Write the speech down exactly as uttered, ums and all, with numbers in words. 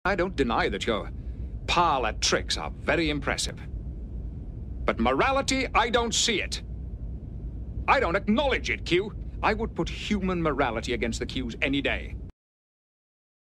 I don't deny that your parlor tricks are very impressive. But morality, I don't see it. I don't acknowledge it, Q. I would put human morality against the Q's any day.